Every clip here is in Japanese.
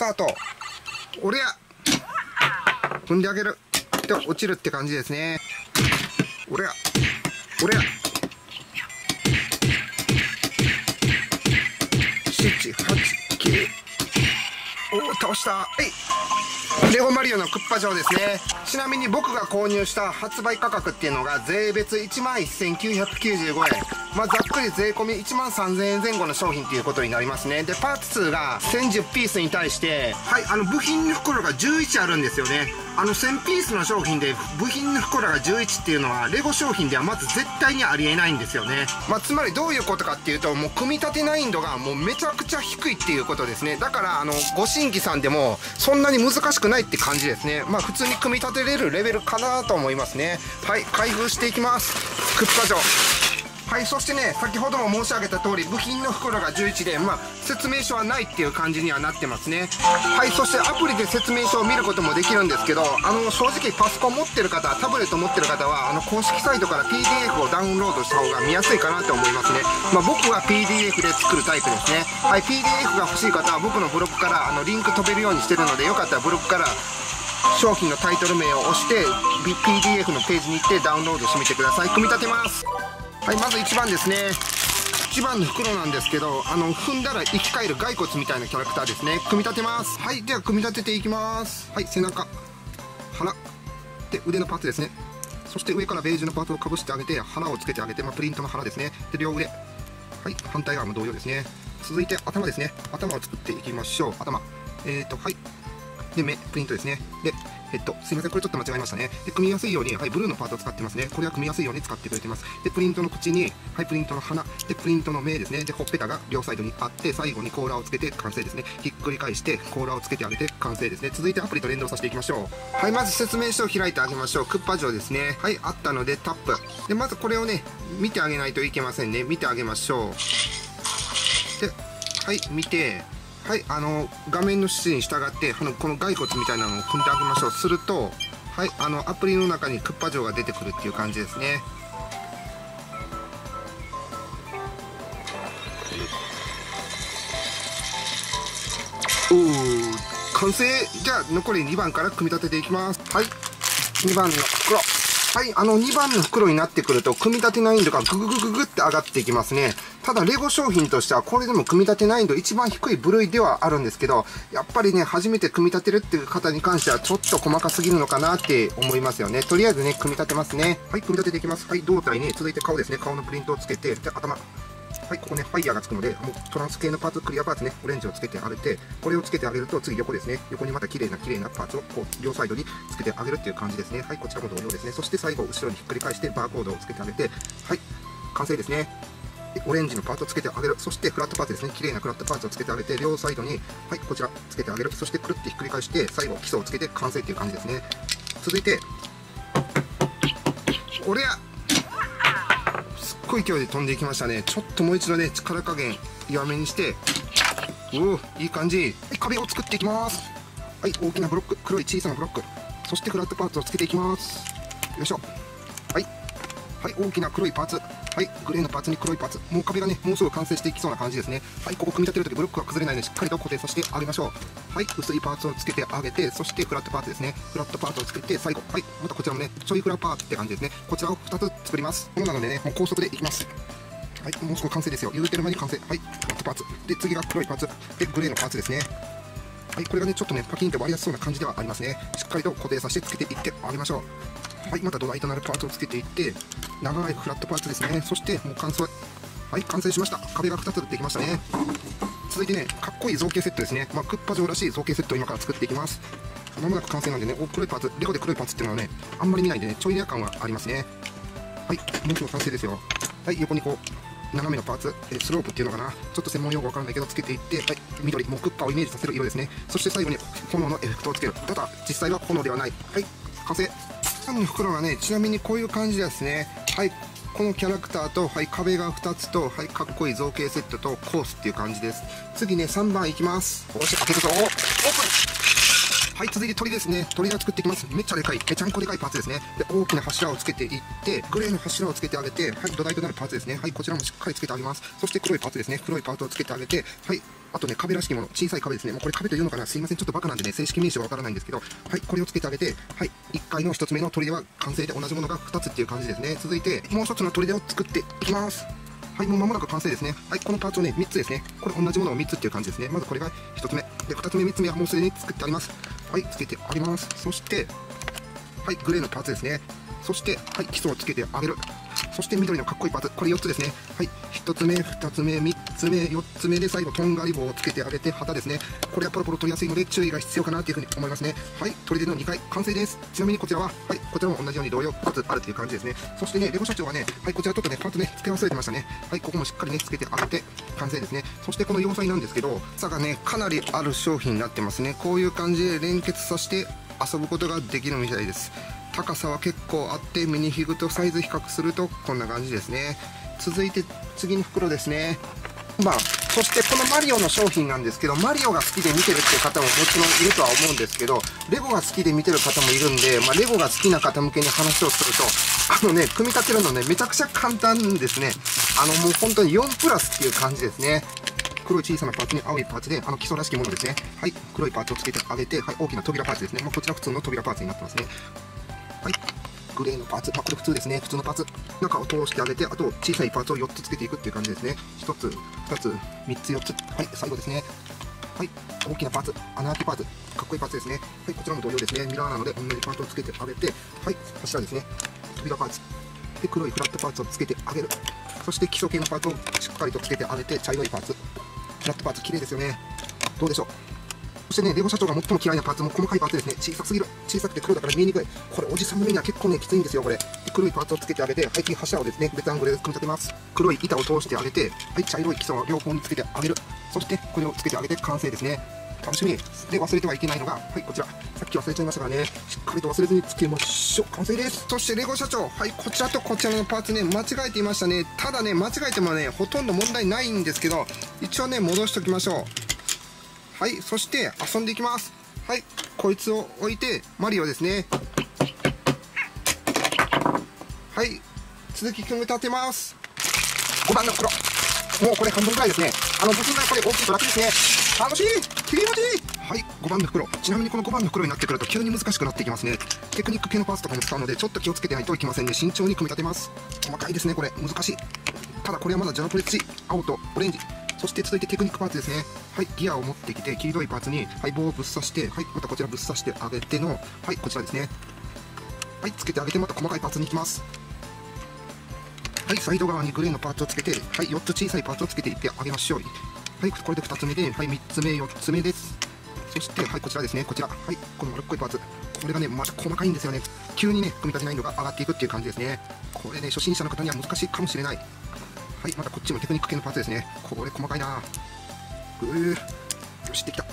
タート。おりゃ踏んであげる。で、落ちるって感じですね。おりゃおりゃ7、8、9。おお、倒した。レゴマリオのクッパ城ですね。ちなみに僕が購入した発売価格っていうのが税別 11,995 円。まあ、ざっくり税込み 13,000 円前後の商品っていうことになりますね。で、パーツ数が1010ピースに対して、はい、部品の袋が11あるんですよね。1000ピースの商品で部品の袋が11っていうのは、レゴ商品ではまず絶対にありえないんですよね。まあ、つまりどういうことかっていうと、もう組み立て難易度がもうめちゃくちゃ低いっていうことですね。だから、ご新規さんでもそんなに難しくないって感じですね。まあ、普通に組み立てれるレベルかなと思いますね。はい、開封していきます。クッパ城。はい、そしてね、先ほども申し上げた通り、部品の袋が11で、まあ、説明書はないっていう感じにはなってますね。はい、そしてアプリで説明書を見ることもできるんですけど、正直パソコン持ってる方、タブレット持ってる方は、公式サイトから PDF をダウンロードした方が見やすいかなと思いますね。まあ、僕は PDF で作るタイプですね。はい、PDF が欲しい方は僕のブログからリンク飛べるようにしてるので、よかったらブログから商品のタイトル名を押して PDF のページに行ってダウンロードしてみてください。組み立てます。はい、まず1番ですね。1番の袋なんですけど、踏んだら生き返る骸骨みたいなキャラクターですね。組み立てます。はい、では組み立てていきます。はい、背中、腹、で、腕のパーツですね。そして上からベージュのパーツをかぶしてあげて、花をつけてあげて、まあ、プリントの腹ですね。で、両腕。はい、反対側も同様ですね。続いて頭ですね。頭を作っていきましょう。頭。はい。で、目、プリントですね。で、すいません、これちょっと間違えましたね。で、組みやすいように、はい、ブルーのパーツを使ってますね。これは組みやすいように使ってくれてます。で、プリントの口に、はい、プリントの鼻、で、プリントの目ですね。で、ほっぺたが両サイドにあって、最後に甲羅をつけて完成ですね。ひっくり返して、甲羅をつけてあげて完成ですね。続いてアプリと連動させていきましょう。はい、まず説明書を開いてあげましょう。クッパ城ですね。はい、あったのでタップ。で、まずこれをね、見てあげないといけませんね。見てあげましょう。で、はい、見て、はい、画面の指示に従って、この骸骨みたいなのを踏んであげましょう。すると、はい、アプリの中にクッパ城が出てくるっていう感じですね。おー、完成。じゃあ、残り2番から組み立てていきます。はい、2番の袋。はい、2番の袋になってくると、組み立て難易度がグググググって上がっていきますね。ただ、レゴ商品としては、これでも組み立て難易度一番低い部類ではあるんですけど、やっぱりね、初めて組み立てるっていう方に関しては、ちょっと細かすぎるのかなって思いますよね。とりあえずね、組み立てますね。はい、組み立てていきます。はい、胴体に、続いて顔ですね。顔のプリントをつけて、で、頭。はい、ここね、ファイヤーがつくので、もうトランス系のパーツ、クリアパーツね、オレンジをつけてあげて、これをつけてあげると、次横ですね。横にまた綺麗なパーツを、こう、両サイドにつけてあげるっていう感じですね。はい、こちらも同様ですね。そして最後、後ろにひっくり返して、バーコードをつけてあげて、はい、完成ですね。オレンジのパーツをつけてあげる。そしてフラットパーツですね。綺麗なフラットパーツをつけてあげて、両サイドに、はい、こちらつけてあげる。そしてくるってひっくり返して、最後、基礎をつけて完成っていう感じですね。続いて、おりゃすっごい勢いで飛んでいきましたね。ちょっともう一度ね、力加減弱めにして、おお、いい感じ。はい、壁を作っていきます。はい、大きなブロック、黒い小さなブロック。そしてフラットパーツをつけていきます。よいしょ。はい。はい、大きな黒いパーツ。はい、グレーのパーツに黒いパーツ。もう壁がね、もうすぐ完成していきそうな感じですね。はい、ここ組み立てるときブロックが崩れないのでしっかりと固定させてあげましょう。はい、薄いパーツをつけてあげて、そしてフラットパーツですね。フラットパーツをつけて、最後。はい、またこちらもね、ちょいフラパーツって感じですね。こちらを2つ作ります。なのでね、もう高速でいきます。はい、もうすぐ完成ですよ。言うてる間に完成。はい、フラットパーツ。で、次が黒いパーツ。で、グレーのパーツですね。はい、これがね、ちょっとね、パキンと割りやすそうな感じではありますね。しっかりと固定させてつけていってあげましょう。はい、また土台となるパーツをつけていって、長いフラットパーツですね。そして、もう完成。はい、完成しました。壁が2つできましたね。続いてね、かっこいい造形セットですね。まあ、クッパ城らしい造形セットを今から作っていきます。まもなく完成なんでね、黒いパーツ、レゴで黒いパーツっていうのはね、あんまり見ないんでね、ちょいレア感はありますね。はい、もうすぐ完成ですよ。はい、横にこう、斜めのパーツ、スロープっていうのかな、ちょっと専門用語わからないけど、つけていって、はい、緑、もうクッパをイメージさせる色ですね。そして最後に炎のエフェクトをつける。ただ、実際は炎ではない。はい、完成。3の袋がね、ちなみにこういう感じですね。はい、このキャラクターと、はい、壁が2つと、はい、かっこいい造形セットとコースっていう感じです。次ね、3番いきます。よし、開けるぞ。オープン。 はい、続いて鳥ですね。鳥が作っていきます。めっちゃでかい、めちゃんこでかいパーツですね。で、大きな柱をつけていって、グレーの柱をつけてあげて、はい、土台となるパーツですね。はい、こちらもしっかりつけてあげます。そして黒いパーツですね。黒いパーツをつけてあげて、はい、あとね、壁らしきもの、小さい壁ですね。もうこれ壁というのかな、すいません、ちょっとバカなんでね、正式名称がわからないんですけど、はい、これをつけてあげて、はい、1回の1つ目の砦は完成で、同じものが2つっていう感じですね。続いて、もう1つの砦を作っていきます。はい、もう間もなく完成ですね。はい、このパーツをね、3つですね。これ同じものを3つっていう感じですね。まずこれが1つ目。で、2つ目、3つ目はもうすでに作ってあります。はい、つけてあります。そして、はい、グレーのパーツですね。そして、はい、基礎をつけてあげる。そして緑のかっこいいパーツ。これ4つですね。はい、1つ目、2つ目、3つ目、4つ目で最後、とんがり棒をつけてあげて、旗ですね。これはポロポロ取りやすいので注意が必要かなというふうに思いますね。はい、砦の2回完成です。ちなみにこちらは、はい、こちらも同じように同様2つあるという感じですね。そしてね、レゴ社長はね、はい、こちらちょっとね、パーツね、付け忘れてましたね。はい、ここもしっかりね、つけてあげて、完成ですね。そしてこの要塞なんですけど、差がね、かなりある商品になってますね。こういう感じで連結させて遊ぶことができるみたいです。高さは結構あって、ミニフィグとサイズ比較するとこんな感じですね。続いて次に袋ですね。そしてこのマリオの商品なんですけど、マリオが好きで見てるっていう方ももちろんいるとは思うんですけど、レゴが好きで見てる方もいるんで、レゴが好きな方向けに話をすると、組み立てるのね、めちゃくちゃ簡単ですね。もう本当に4プラスっていう感じですね。黒い小さなパーツに青いパーツで、基礎らしきものですね。はい、黒いパーツをつけてあげて、はい、大きな扉パーツですね。こちら普通の扉パーツになってますね。はい、グレーのパーツ、これ普通ですね。普通のパーツ。中を通してあげて、あと小さいパーツを4つつけていくっていう感じですね。1つ、2つ、3つ、4つ。はい、最後ですね。はい、大きなパーツ、穴開けパーツ、かっこいいパーツですね。はい、こちらも同様ですね。ミラーなので同じパーツをつけてあげて、はい、柱ですね。扉パーツ。で、黒いフラットパーツをつけてあげる。そして基礎系のパーツをしっかりとつけてあげて、茶色いパーツ。フラットパーツ、綺麗ですよね。どうでしょう。そしてね、レゴ社長が最も嫌いなパーツも細かいパーツですね。小さすぎる。小さくて黒だから見えにくい。これ、おじさんの目には結構ね、きついんですよ、これ。黒いパーツをつけてあげて、はい、柱をですね、別アングルで組み立てます。黒い板を通してあげて、はい、茶色い基礎を両方につけてあげる。そして、これをつけてあげて完成ですね。楽しみ。で、忘れてはいけないのが、はい、こちら。さっき忘れちゃいましたからね。しっかりと忘れずにつけましょう。完成です。そして、レゴ社長。はい、こちらとこちらのパーツね、間違えていましたね。ただね、間違えてもね、ほとんど問題ないんですけど、一応ね、戻しておきましょう。はい、そして遊んでいきます。はい、こいつを置いて、マリオですね。はい、続き組み立てます。5番の袋。もうこれ半分くらいですね。部品がこれ大きいと楽ですね。楽しい、気持ちいい。はい、5番の袋。ちなみにこの5番の袋になってくると急に難しくなっていきますね。テクニック系のパーツとかも使うので、ちょっと気をつけてないといけませんね。慎重に組み立てます。細かいですね、これ。難しい。ただこれはまだジャンプレッチ、青とオレンジ。そして続いてテクニックパーツですね。はい、ギアを持ってきて、黄色いパーツに、はい、棒をぶっ刺して、はい、またこちらぶっ刺してあげての、はい、こちらですね。はい、つけてあげて、また細かいパーツに行きます。はい、サイド側にグレーのパーツをつけて、はい、4つ小さいパーツをつけていってあげましょう。はい、これで2つ目で、はい、3つ目、4つ目です。そして、はい、こちらですね、こちら。はい、この丸っこいパーツ。これがね、また細かいんですよね。急にね、組み立て難易度が上がっていくっていう感じですね。これね、初心者の方には難しいかもしれない。はい、またこっちもテクニック系のパーツですね。これ細かいな。よし、できた。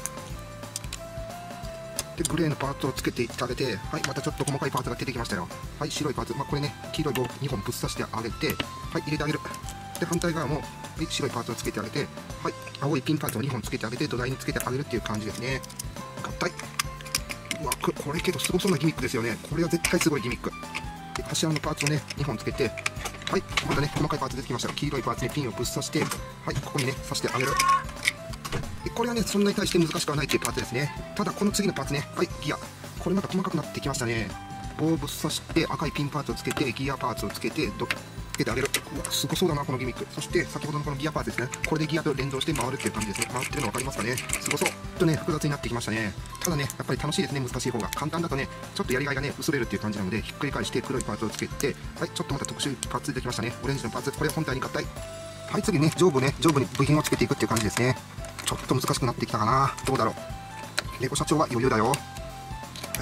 で、グレーのパーツをつけていってあげて、はい、またちょっと細かいパーツが出てきましたよ。はい、白いパーツ、これね、黄色い棒2本ぶっ刺してあげて、はい、入れてあげる。で、反対側も、はい、白いパーツをつけてあげて、はい、青いピンパーツを2本つけてあげて、土台につけてあげるっていう感じですね。合体。うわ、これけどすごそうなギミックですよね。これは絶対すごいギミック。で、柱のパーツをね、2本つけて、はい、またね、細かいパーツ出てきました。黄色いパーツにピンをぶっ刺して、はい、ここにね、刺してあげる。で、これはね、そんなに対して難しくはないっていうパーツですね。ただ、この次のパーツね、はい、ギア。これまた細かくなってきましたね。棒をぶっ刺して、赤いピンパーツをつけて、ギアパーツをつけて、つけてあげる。うわ、すごそうだな、このギミック。そして、先ほどのこのギアパーツですね。これでギアと連動して回るっていう感じですね。回ってるの分かりますかね。すごそう。ちょっとね、複雑になってきましたね。ただね、やっぱり楽しいですね、難しい方が。簡単だとね、ちょっとやりがいがね、薄れるっていう感じなので、ひっくり返して黒いパーツをつけて、はい、ちょっとまた特殊パーツ出てきましたね。オレンジのパーツ、これ本体に合体。はい、次ね、上部に部品をつけていくっていう感じですね。ちょっと難しくなってきたかな。どうだろう。レゴ社長は余裕だよ。はい、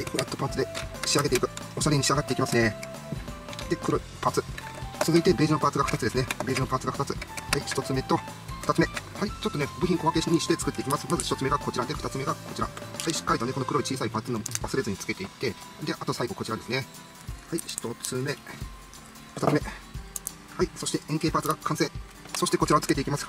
フラットパーツで仕上げていく。おしゃれに仕上がっていきますね。で、黒いパーツ。続いてベージュのパーツが2つですね。ベージュのパーツが2つ。はい、1つ目と2つ目。はい、ちょっとね、部品小分けにして作っていきます。まず1つ目がこちらで、2つ目がこちら。はい、しっかりとね、この黒い小さいパーツの忘れずにつけていって、で、あと最後こちらですね。はい、1つ目、2つ目。はい、そして円形パーツが完成。そしてこちらをつけていきます。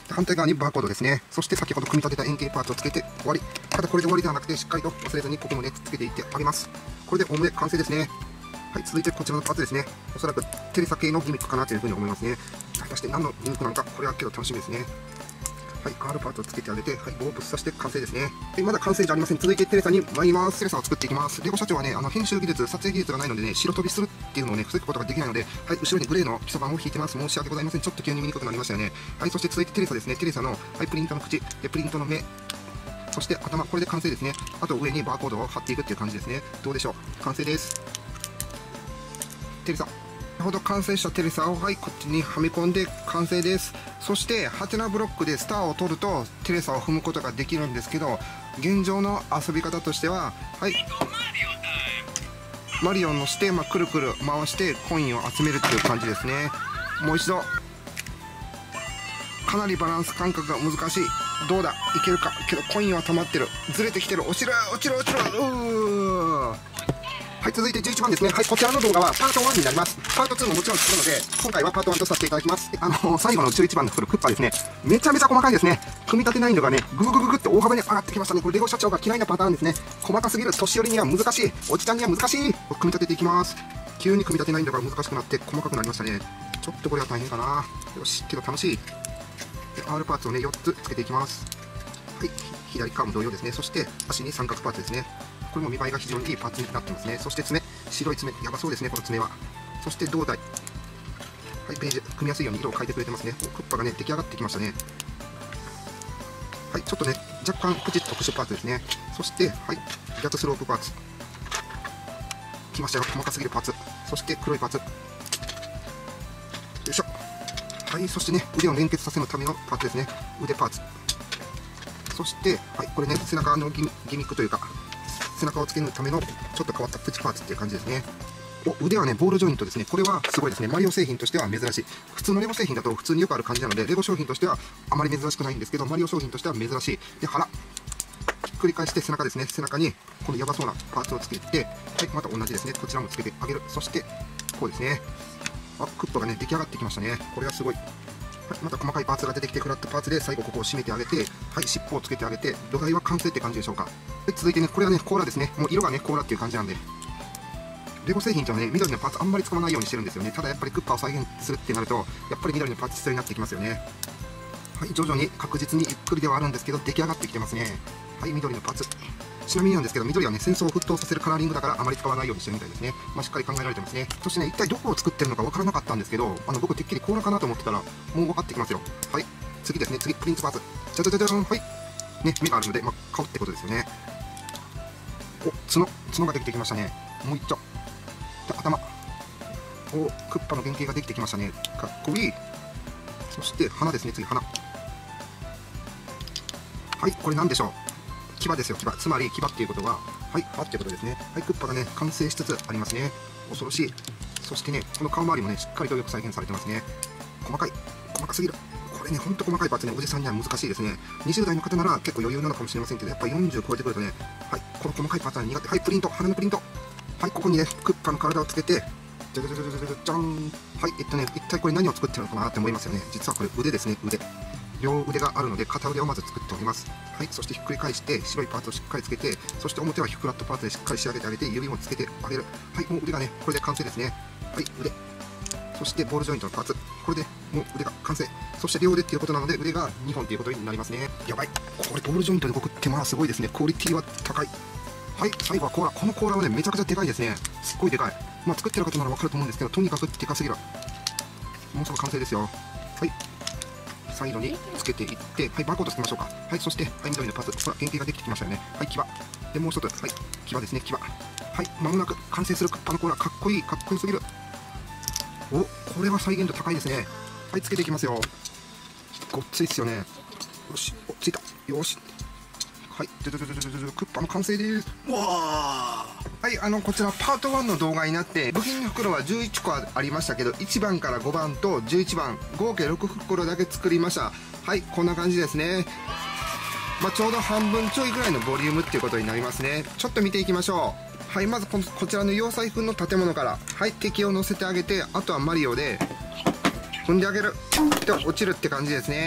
反対側にバーコードですね。そして先ほど組み立てた円形パーツをつけて終わり。ただこれで終わりではなくて、しっかりと忘れずにここもね、くっつけていってあげます。これでおおむね完成ですね。はい、続いてこちらのパーツですね。おそらくテレサ系のギミックかなというふうに思いますね。果たして何のギミックなのか、これはけど楽しみですね。はい、R パーツをつけてあげて、はい、棒をぶっ刺して完成ですね。はい、まだ完成じゃありません。続いてテレサに参ります。テレサを作っていきます。レゴ社長はね、編集技術、撮影技術がないのでね、白飛びするっていうのをね、防ぐことができないので、はい、後ろにグレーの基礎板を引いてます。申し訳ございません。ちょっと急に見にくくなりましたよね。はい、そして続いてテレサですね。テレサの、はい、プリントの口、で、プリントの目、そして頭、これで完成ですね。あと上にバーコードを貼っていくっていう感じですね。どうでしょう。完成です。テレサ。先ほど完成したテレサを、はい、こっちにはめ込んで完成です。そしてハテナブロックでスターを取るとテレサを踏むことができるんですけど、現状の遊び方としては、はい、マリオンのして、くるくる回してコインを集めるっていう感じですね。もう一度。かなりバランス感覚が難しい。どうだ、いけるか。けどコインは溜まってる。ずれてきてる。落ちる落ちる落ちる。はい、続いて11番ですね。はい、こちらの動画はパート1になります。パート2ももちろん作るので、今回はパート1とさせていただきます。最後の11番のクッパですね。めちゃめちゃ細かいですね。組み立て難易度がね、グググググって大幅に上がってきましたね。これレゴ社長が嫌いなパターンですね。細かすぎる。年寄りには難しい。おじちゃんには難しい。組み立てていきます。急に組み立て難易度が難しくなって細かくなりましたね。ちょっとこれは大変かな。よし、けど楽しい。で、R パーツをね、4つつけていきます。はい、左側も同様ですね。そして足に三角パーツですね。これも見栄えが非常にいいパーツになってますね。そして爪、白い爪、やばそうですね、この爪は。そして胴体。はい、ベージュ、組みやすいように色を変えてくれてますね。クッパがね、出来上がってきましたね。はい、ちょっとね、若干プチッと特殊パーツですね。そして、はい、逆スロープパーツ。きましたよ、細かすぎるパーツ。そして黒いパーツ。よいしょ。はい、そしてね、腕を連結させるためのパーツですね。腕パーツ。そして、はい、これね、背中のギミックというか、背中をつけるためのちょっと変わったプチパーツっていう感じですね。腕はね、ボールジョイントですね。これはすごいですね。マリオ製品としては珍しい。普通のレゴ製品だと普通によくある感じなので、レゴ商品としてはあまり珍しくないんですけど、マリオ商品としては珍しい。で、腹。ひっくり返して背中ですね。背中にこのやばそうなパーツをつけて、はい、また同じですね。こちらもつけてあげる。そして、こうですね。あ、クッパがね、出来上がってきましたね。これはすごい。はい、また細かいパーツが出てきてフラットパーツで最後ここを締めてあげて、はい、尻尾をつけてあげて、土台は完成って感じでしょうか。で、続いてね、これはね、甲羅ですね。もう色がね、甲羅っていう感じなんで。レゴ製品というのはね、緑のパーツあんまり使わないようにしてるんですよね。ただやっぱりクッパを再現するってなると、やっぱり緑のパーツ必要になってきますよね。はい、徐々に確実にゆっくりではあるんですけど、出来上がってきてますね。はい、緑のパーツ。ちなみになんですけど、緑はね、戦争を沸騰させるカラーリングだからあまり使わないようにしてるみたいですね。しっかり考えられてますね。そしてね、一体どこを作ってるのか分からなかったんですけど、僕てっきり甲羅かなと思ってたら、もう分かってきますよ。はい、次ですね、次、プリンツパーツ。じゃじゃじゃじゃん、はい。ね、目があるので、顔ってことですよね。角ができてきましたね。もう一丁。で、頭。クッパの原型ができてきましたね。かっこいい。そして、鼻ですね、次、鼻。はい、これ何でしょう。牙ですよ、牙。つまり、牙っていうことは、はい、歯っていうことですね。はい、クッパがね、完成しつつありますね。恐ろしい。そしてね、この顔周りもね、しっかりとよく再現されてますね。細かすぎる。これね、ほんと細かいパーツね、おじさんには難しいですね。20代の方なら結構余裕なのかもしれませんけど、やっぱり40超えてくるとね、はい、この細かいパーツは苦手。はい、プリント、鼻のプリント。はい、ここにね、クッパの体をつけて、じゃじゃじゃじゃじゃじゃん。はい、一体これ何を作ってるのかなって思いますよね。実はこれ腕ですね、腕。両腕があるので片腕をまず作っております。はい、そしてひっくり返して白いパーツをしっかりつけて、そして表はフラットパーツでしっかり仕上げてあげて、指もつけてあげる。はい、もう腕がね、これで完成ですね。はい、腕。そしてボールジョイントのパーツ。これでもう腕が完成。そして両腕っていうことなので腕が2本っていうことになりますね。やばい。これボールジョイントで動くってすごいですね。クオリティは高い。はい、最後は甲羅。この甲羅はね、めちゃくちゃでかいですね。すっごいでかい。作ってる方ならわかると思うんですけど、とにかくでかすぎる。もうすぐ完成ですよ。はい。サイドにつけていって、はい、バーコードつけましょうか。はい、そして、はい、緑のパーツ。ほら、原型ができてきましたよね。はい、牙。で、もう一つ。はい、牙ですね、牙。はい、まもなく完成するクッパの甲羅。かっこいい、かっこよすぎる。これは再現度高いですね。はい、つけていきますよ。ごっついっすよね。よし、ついた。よし。はい、クッパの完成です。わー。はい、こちらパート1の動画になって、部品の袋は11個ありましたけど、1番から5番と11番、合計6袋だけ作りました。はい、こんな感じですね。ちょうど半分ちょいぐらいのボリュームっていうことになりますね。ちょっと見ていきましょう。はい、まずこちらの要塞風の建物から、はい、敵を乗せてあげて、あとはマリオで踏んであげる。で、落ちるって感じですね。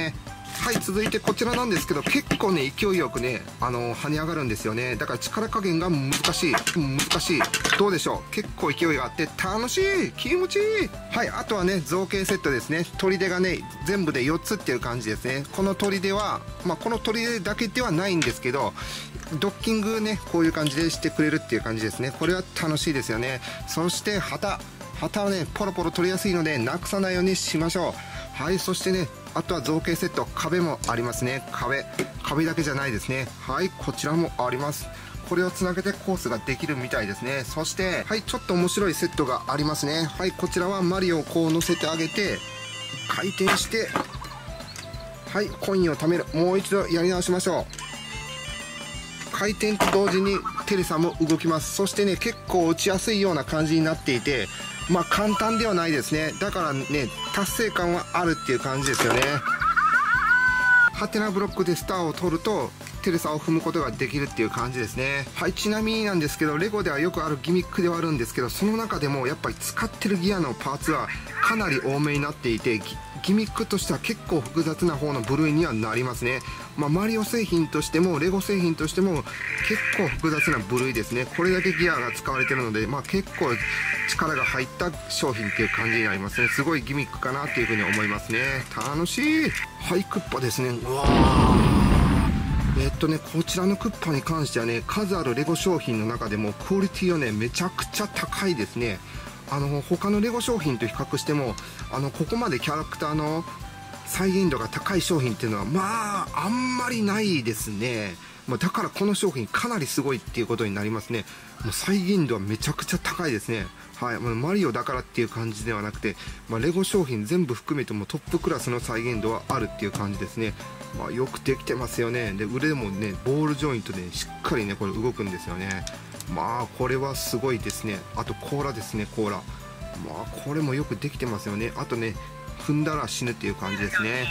はい、続いてこちらなんですけど、結構ね勢いよくね跳ね上がるんですよね。だから力加減が難しい。どうでしょう。結構勢いがあって楽しい、気持ちいい。はい、あとはね造形セットですね。砦がね全部で4つっていう感じですね。この砦はこの砦だけではないんですけど、ドッキングねこういう感じでしてくれるっていう感じですね。これは楽しいですよね。そして旗はねポロポロ取りやすいのでなくさないようにしましょう。はい、そしてねあとは造形セット、壁もありますね。壁だけじゃないですね。はい、こちらもあります。これをつなげてコースができるみたいですね。そしてはい、ちょっと面白いセットがありますね。はい、こちらはマリオをこう乗せてあげて回転して、はい、コインを貯める。もう一度やり直しましょう。回転と同時にテレサも動きます。そしてね結構打ちやすいような感じになっていて、簡単ではないですね。だからね達成感はあるっていう感じですよね。ハテナブロックでスターを取るとテレサを踏むことができるっていう感じですね。はい、ちなみになんですけどレゴではよくあるギミックではあるんですけど、その中でもやっぱり使ってるギアのパーツはかなり多めになっていて、ギミックとしては結構複雑な方の部類にはなりますね。マリオ製品としてもレゴ製品としても結構複雑な部類ですね。これだけギアが使われてるので、結構力が入った商品っていう感じになりますね。すごいギミックかなっていうふうに思いますね。楽しい。はい、クッパですね。うわー、こちらのクッパに関してはね数あるレゴ商品の中でもクオリティはねめちゃくちゃ高いですね。他のレゴ商品と比較してもここまでキャラクターの再現度が高い商品っていうのはあんまりないですね。だからこの商品かなりすごいっていうことになりますね。もう再現度はめちゃくちゃ高いですね。はい、マリオだからっていう感じではなくて、レゴ商品全部含めてもトップクラスの再現度はあるっていう感じですね。よくできてますよね。で腕もねボールジョイントでしっかりねこれ動くんですよね。これはすごいですね。あと甲羅ですね、甲羅。これもよくできてますよね。あとね踏んだら死ぬっていう感じですね。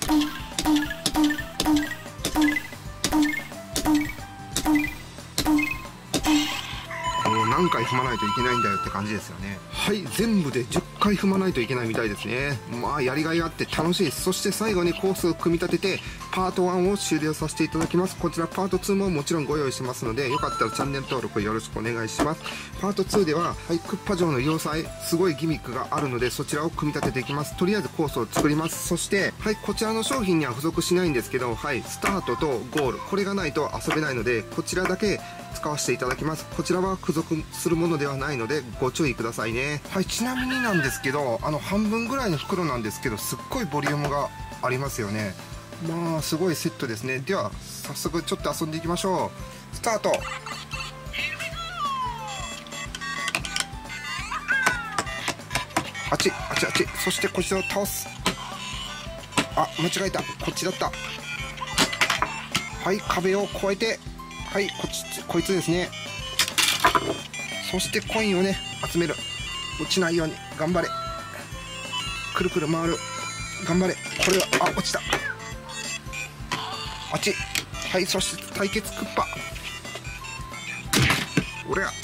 何回踏まないといけないんだよって感じですよね。はい、全部で10回踏まないといけないみたいですね。やりがいがあって楽しいです。そして最後にコースを組み立ててパート1を終了させていただきます。こちらパート2ももちろんご用意しますので、よかったらチャンネル登録よろしくお願いします。パート2では、はい、クッパ城の要塞すごいギミックがあるのでそちらを組み立てていきます。とりあえずコースを作ります。そしてはい、こちらの商品には付属しないんですけど、はい、スタートとゴールこれがないと遊べないのでこちらだけ使わせていただきます。こちらは付属するものではないのでご注意くださいね。はい、ちなみになんですけど半分ぐらいの袋なんですけどすっごいボリュームがありますよね。すごいセットですね。では早速ちょっと遊んでいきましょう。スタート。あっち。そしてこちらを倒す。間違えた。こっちだった。はい、壁を越えて、はい、こいつですね。そしてコインをね集める。落ちないように頑張れ。くるくる回る。頑張れ。これは落ちた。あっち。はい、そして対決クッパ。俺や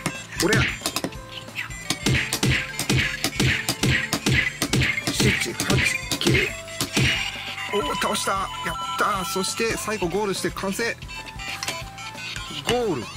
7、8、9。倒した。やったー。そして最後ゴールして完成。ゴール。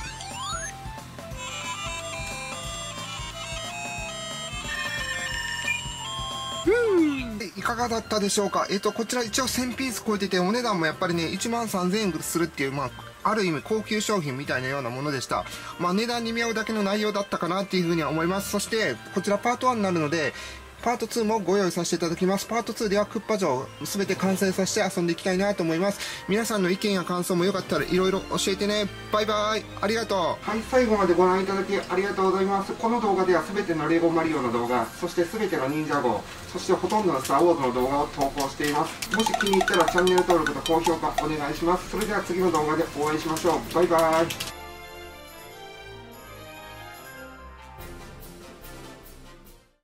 いかがだったでしょうか。こちら一応1000ピース超えててお値段もやっぱりね13000円するっていうある意味高級商品みたいなようなものでした。値段に見合うだけの内容だったかなっていうふうには思います。そしてこちらパート1になるのでパート2もご用意させていただきます。パート2ではクッパ城を全て完成させて遊んでいきたいなと思います。皆さんの意見や感想もよかったらいろいろ教えてね。バイバイ。ありがとう。はい、最後までご覧いただきありがとうございます。この動画では全てのレゴマリオの動画、そして全ての忍者号、そしてほとんどのスターウォーズの動画を投稿しています。もし気に入ったらチャンネル登録と高評価お願いします。それでは次の動画でお会いしましょう。バイバイ。